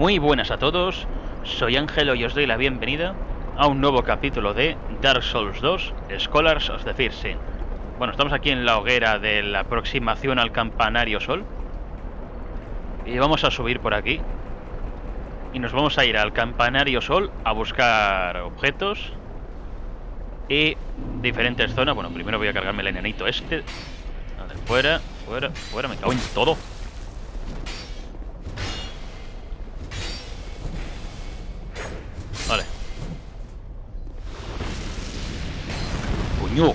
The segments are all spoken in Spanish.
Muy buenas a todos, soy Ángelo y os doy la bienvenida a un nuevo capítulo de Dark Souls 2, Scholars of the First Sin. Bueno, estamos aquí en la hoguera de la aproximación al campanario Sol. Y vamos a subir por aquí. Y nos vamos a ir al campanario Sol a buscar objetos y diferentes zonas. Bueno, primero voy a cargarme el enanito este. A ver, fuera, fuera, fuera, me cago en todo. Vale. Puño.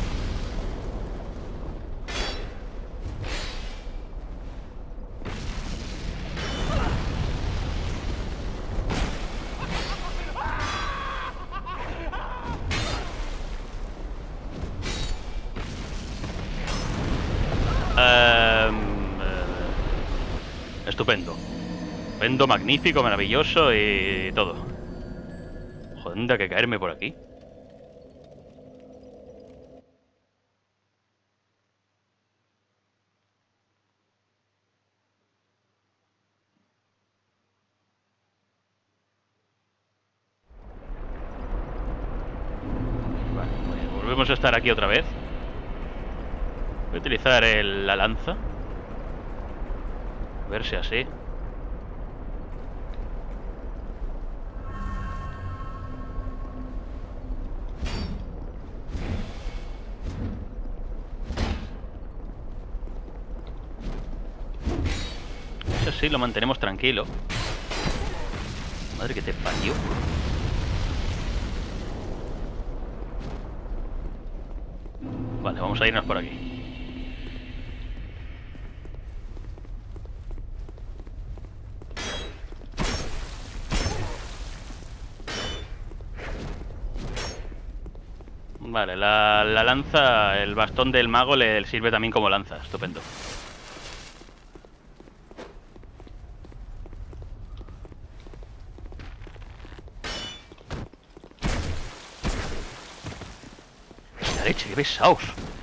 Estupendo. Estupendo, magnífico, maravilloso y todo. Joder, anda que caerme por aquí. Vale, pues volvemos a estar aquí otra vez. Voy a utilizar la lanza. A ver si así. Eso sí, lo mantenemos tranquilo. Madre que te parió. Vale, vamos a irnos por aquí. Vale, la lanza, el bastón del mago le sirve también como lanza. Estupendo. La leche, qué pesados.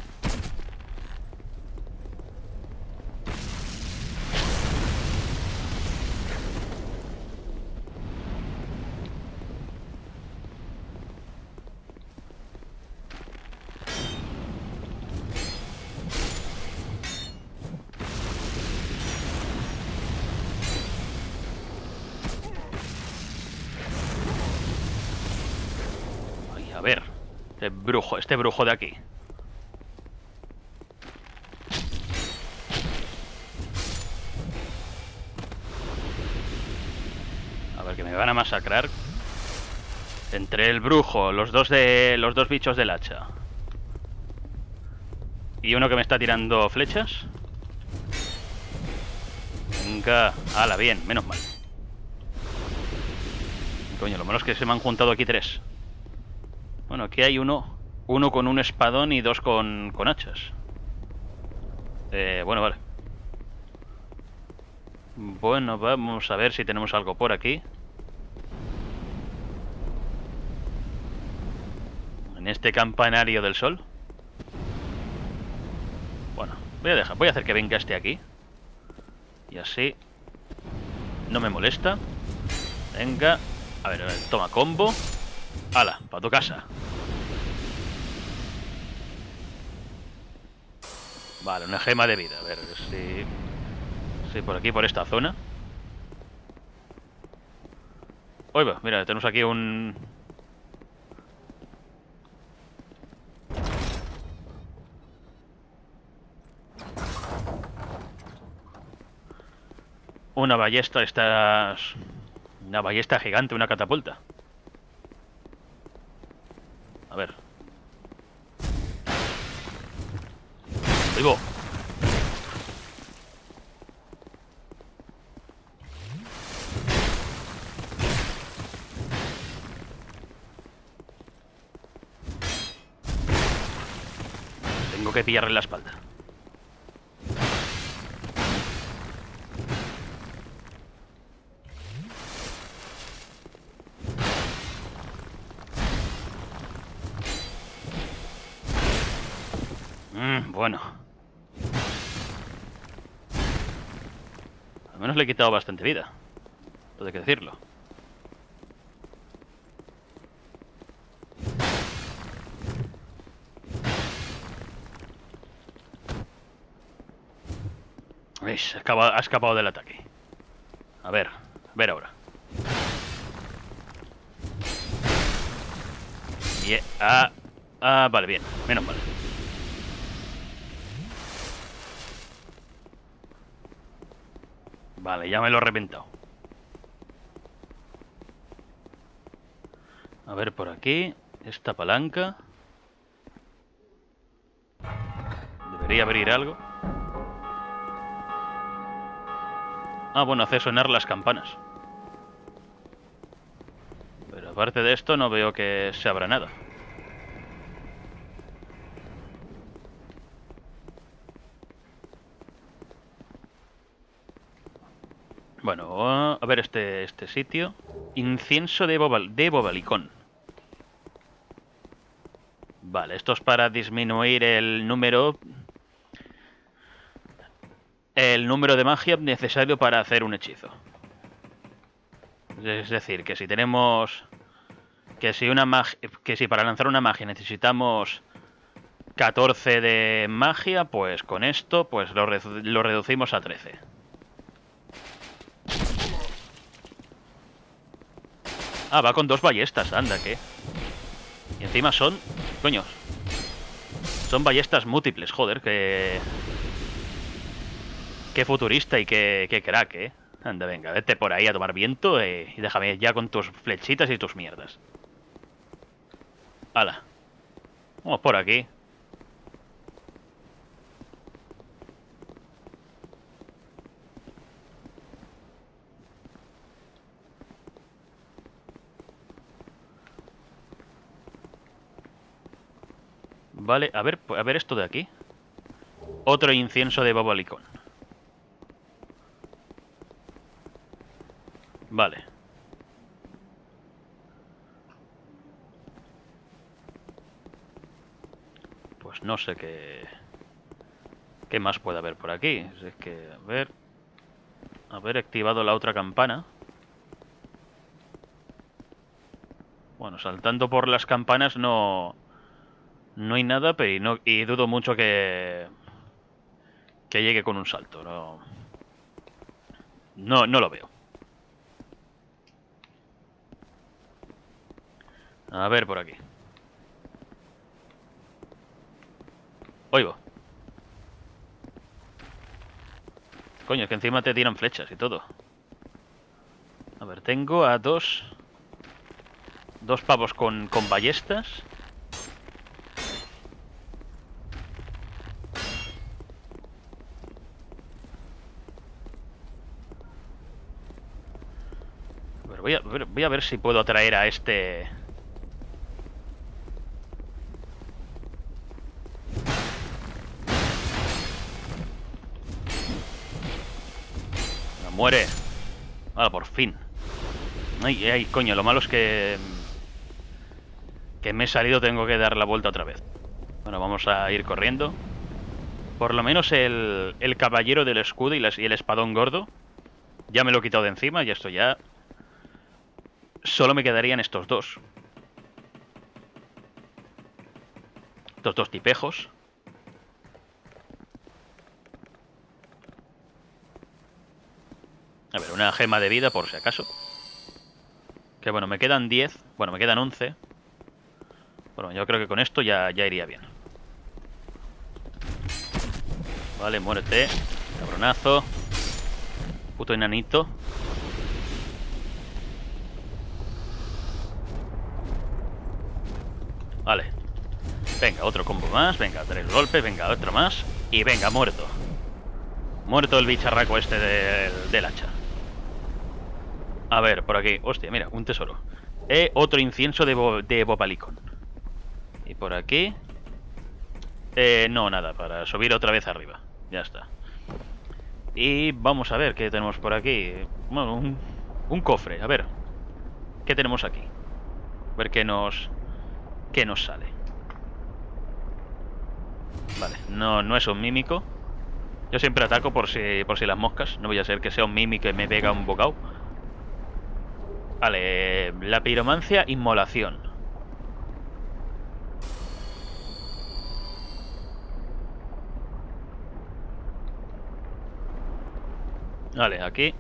Ay, a ver. Este brujo de aquí. A ver, que me van a masacrar. Entre el brujo, los dos bichos del hacha y uno que me está tirando flechas. Venga, ala, bien, menos mal. Coño, lo malo es que se me han juntado aquí tres. Bueno, aquí hay uno con un espadón y dos con hachas. Bueno, vale. Bueno, vamos a ver si tenemos algo por aquí. En este campanario del sol. Bueno, voy a hacer que venga este aquí. Y así no me molesta. Venga. A ver, toma combo. Ala, para tu casa. Vale, una gema de vida. A ver si por aquí, por esta zona. Oiga, mira, tenemos aquí una ballesta, una ballesta gigante, una catapulta. A ver. ¡Vivo! Tengo que pillarle la espalda. Bueno. Al menos le he quitado bastante vida. todo hay que decirlo. ¿Veis? Ha escapado del ataque. A ver ahora. Bien. Vale, bien. Menos mal. Vale, ya me lo he reventado. A ver, por aquí. Esta palanca. Debería abrir algo. Ah, bueno, hace sonar las campanas. Pero aparte de esto no veo que se abra nada. Bueno, a ver este sitio. Incienso de bobalicón. Vale, esto es para disminuir el número de magia necesario para hacer un hechizo. Es decir, que si tenemos... Que si para lanzar una magia necesitamos 14 de magia, pues con esto pues lo reducimos a 13. Ah, va con 2 ballestas, anda, ¿qué? Y encima son... Coño. Son ballestas múltiples, joder, que... Qué futurista y qué crack, ¿eh? Anda, venga, vete por ahí a tomar viento y déjame ya con tus flechitas y tus mierdas. Hala. Vamos por aquí. Vale, a ver esto de aquí. Otro incienso de bobalicón. Vale. Pues no sé qué más puede haber por aquí. Es que, haber activado la otra campana. Bueno, saltando por las campanas no hay nada, pero y dudo mucho que llegue con un salto. No lo veo. A ver por aquí. Oigo. Coño, es que encima te tiran flechas y todo. A ver, tengo a dos pavos con ballestas. A ver, voy a ver si puedo atraer a este... No, muere. Ah, por fin. Ay, coño, lo malo es que me he salido, tengo que dar la vuelta otra vez. Bueno, vamos a ir corriendo. Por lo menos el caballero del escudo y el espadón gordo ya me lo he quitado de encima y esto ya... Solo me quedarían estos dos. Estos dos tipejos. A ver, una gema de vida por si acaso. Que bueno, me quedan 10. Bueno, me quedan 11. Bueno, yo creo que con esto ya iría bien. Vale, muérete. Cabronazo. Puto enanito. Vale. Venga, otro combo más. Venga, 3 golpes. Venga, otro más. Y venga, muerto. Muerto el bicharraco este del hacha. A ver, por aquí. Hostia, mira, un tesoro. Otro incienso de bobalicón. Y por aquí... no, nada, para subir otra vez arriba. Ya está. Y vamos a ver qué tenemos por aquí. Bueno, un cofre. A ver. ¿Qué tenemos aquí? A ver qué nos sale. Vale, no es un mímico. Yo siempre ataco por si las moscas. No voy a ser que sea un mímico y me pega un bocado. Vale, la piromancia, inmolación. Vale, aquí.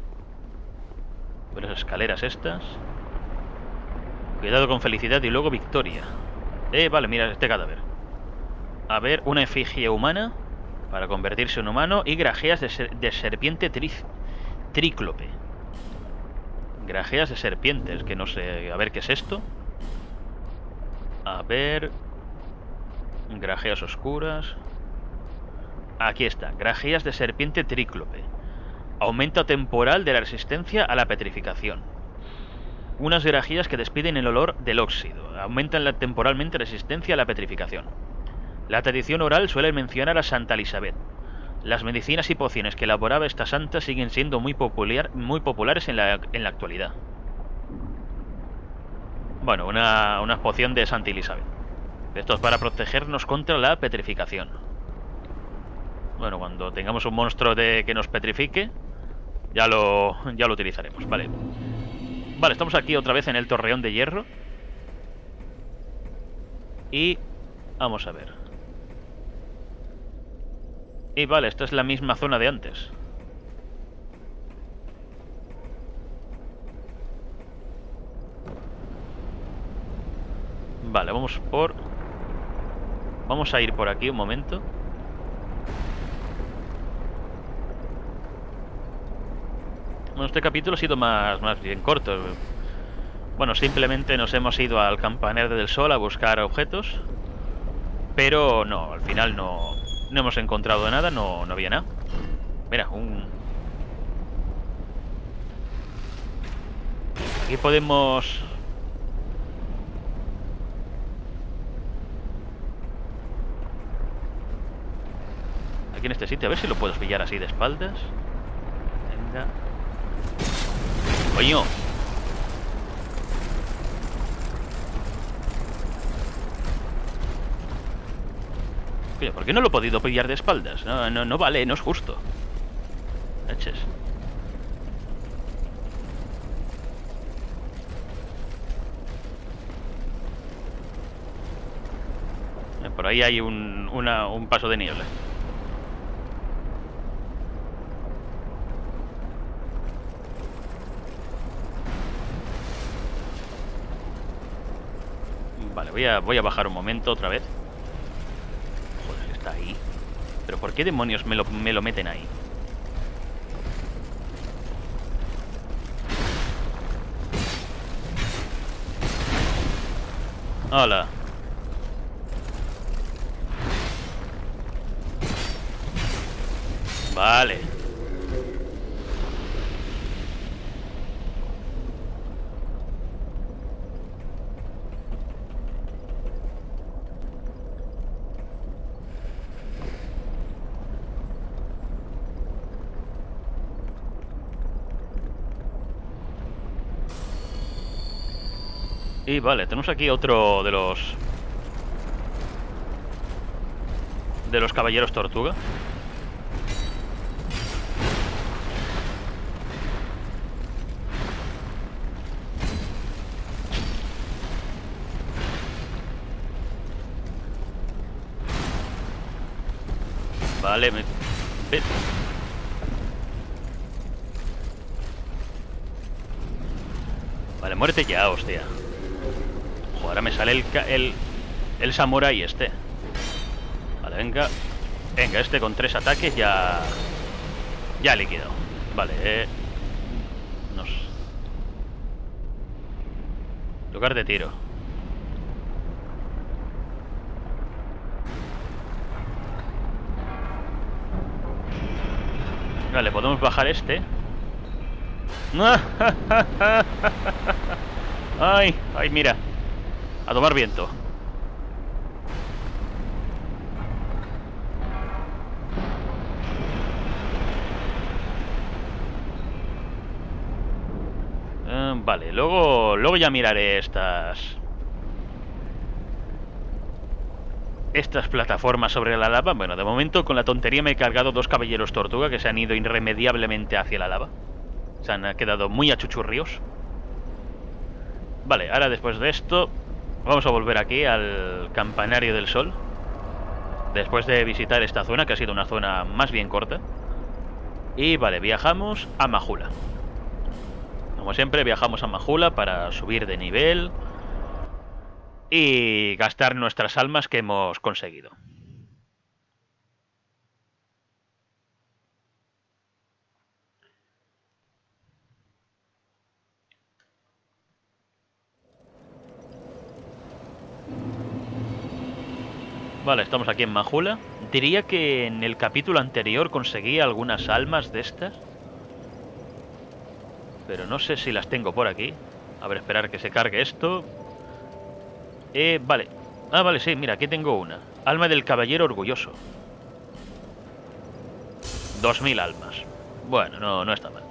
Las escaleras estas. Cuidado con felicidad y luego victoria. Vale, mira este cadáver. A ver, una efigie humana para convertirse en humano y grajeas de serpiente tríclope. Grajeas de serpientes, que no sé... A ver, ¿qué es esto? A ver... Grajeas oscuras... Aquí está, grajeas de serpiente tríclope. Aumento temporal de la resistencia a la petrificación. Unas grajeas que despiden el olor del óxido. Aumentan temporalmente la resistencia a la petrificación. La tradición oral suele mencionar a Santa Elizabeth. Las medicinas y pociones que elaboraba esta santa siguen siendo muy populares en la actualidad. Bueno, una poción de Santa Elizabeth. Esto es para protegernos contra la petrificación. Bueno, cuando tengamos un monstruo que nos petrifique, ya lo utilizaremos. Vale. Vale, estamos aquí otra vez en el Torreón de Hierro. Y... vamos a ver. Y vale, esta es la misma zona de antes. Vale, vamos a ir por aquí un momento. Bueno, este capítulo ha sido más bien corto. Bueno, simplemente nos hemos ido al campanario del sol a buscar objetos. Pero no, al final no hemos encontrado nada, no había nada. Mira, aquí podemos... Aquí en este sitio, a ver si lo puedo pillar así de espaldas. Venga. ¡Coño! Oye, ¿por qué no lo he podido pillar de espaldas? No vale, no es justo. Leches. Por ahí hay un paso de niebla. Vale, voy a bajar un momento otra vez. Ahí. Pero ¿por qué demonios me lo meten ahí? Hola. Vale. Y vale, tenemos aquí otro de los caballeros tortuga. Vale, Vale, muérete ya, hostia. Ahora me sale el samurái este. Vale, venga. Venga, este con 3 ataques ya liquidado. Vale, lugar de tiro. Vale, podemos bajar este. Ay, mira. A tomar viento. Vale, luego ya miraré estas plataformas sobre la lava. Bueno, de momento con la tontería me he cargado 2 caballeros tortuga que se han ido irremediablemente hacia la lava. Se han quedado muy achuchurríos. Vale, ahora después de esto vamos a volver aquí al Campanario del Sol. Después de visitar esta zona, que ha sido una zona más bien corta. Y vale, viajamos a Majula. Como siempre, viajamos a Majula para subir de nivel y gastar nuestras almas que hemos conseguido. Vale, estamos aquí en Majula. Diría que en el capítulo anterior conseguí algunas almas de estas, pero no sé si las tengo por aquí. A ver, esperar que se cargue esto. Vale. Ah, vale, sí, mira, aquí tengo una. Alma del caballero orgulloso. 2000 almas. Bueno, no está mal.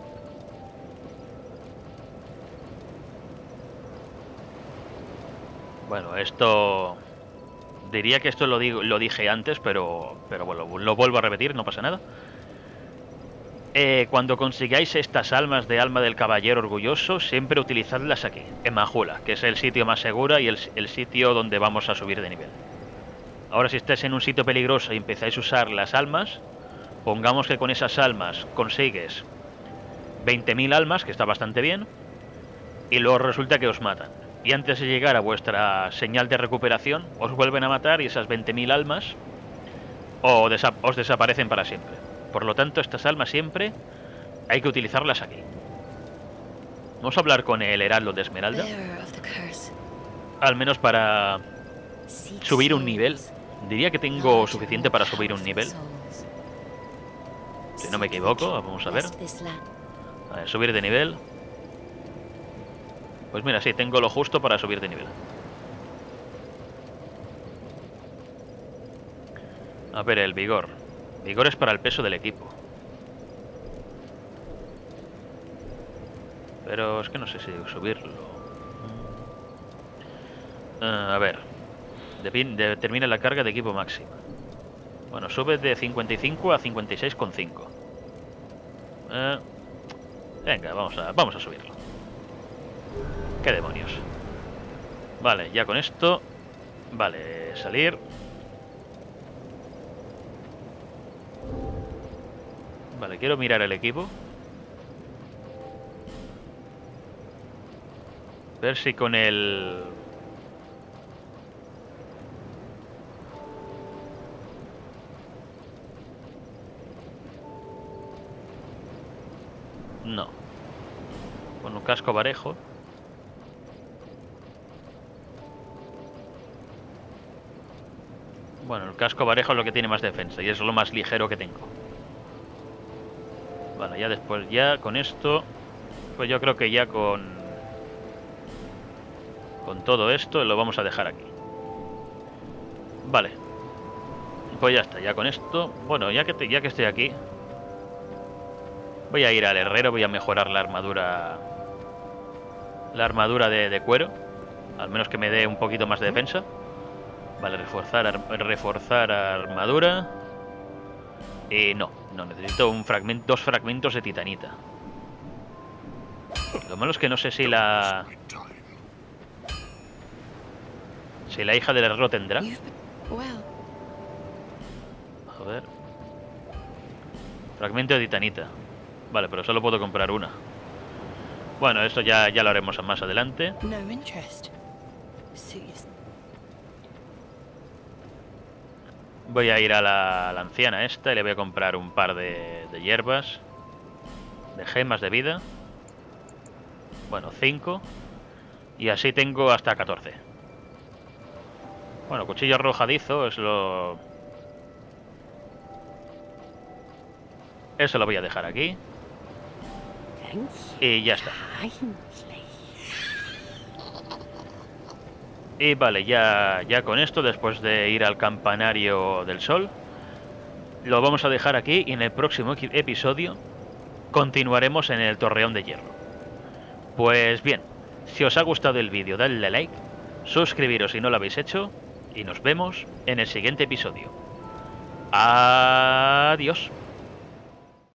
Bueno, esto... Diría que esto lo dije antes, pero bueno, lo vuelvo a repetir, no pasa nada. Cuando consigáis estas almas de alma del caballero orgulloso, siempre utilizadlas aquí, en Majula, que es el sitio más seguro y el sitio donde vamos a subir de nivel. Ahora, si estáis en un sitio peligroso y empezáis a usar las almas, pongamos que con esas almas consigues 20.000 almas, que está bastante bien, y luego resulta que os matan. Y antes de llegar a vuestra señal de recuperación, os vuelven a matar y esas 20.000 almas os desaparecen para siempre. Por lo tanto, estas almas siempre hay que utilizarlas aquí. Vamos a hablar con el Heraldo de Esmeralda. Al menos para subir un nivel. Diría que tengo suficiente para subir un nivel. Si no me equivoco, vamos a ver. A ver, subir de nivel. Pues mira, sí, tengo lo justo para subir de nivel. A ver, el vigor. Vigor es para el peso del equipo. Pero es que no sé si subirlo. A ver. Determina la carga de equipo máxima. Bueno, sube de 55 a 56,5. Venga, vamos a subirlo. ¿Qué demonios? Vale, ya con esto. Vale, salir. Vale, quiero mirar el equipo. Ver si con el... No. Con un casco parejo. Bueno, el casco parejo es lo que tiene más defensa y es lo más ligero que tengo. Vale, ya después, ya con esto, pues yo creo que ya con todo esto lo vamos a dejar aquí. Vale. Pues ya está, ya con esto. Bueno, ya que estoy aquí, voy a ir al herrero, voy a mejorar la armadura. La armadura de cuero. Al menos que me dé un poquito más de defensa. Vale, reforzar armadura. Y no necesito dos fragmentos de titanita. Lo malo es que no sé si la hija del herrero tendrá. A ver. Fragmento de titanita. Vale, pero solo puedo comprar una. Bueno, esto ya lo haremos más adelante. Voy a ir a la anciana esta y le voy a comprar un par de hierbas. De gemas de vida. Bueno, 5. Y así tengo hasta 14. Bueno, cuchillo arrojadizo es lo... Eso lo voy a dejar aquí. Y ya está. Y vale, ya con esto, después de ir al Campanario del Sol, lo vamos a dejar aquí y en el próximo episodio continuaremos en el Torreón de Hierro. Pues bien, si os ha gustado el vídeo, dadle a like, suscribiros si no lo habéis hecho y nos vemos en el siguiente episodio. Adiós.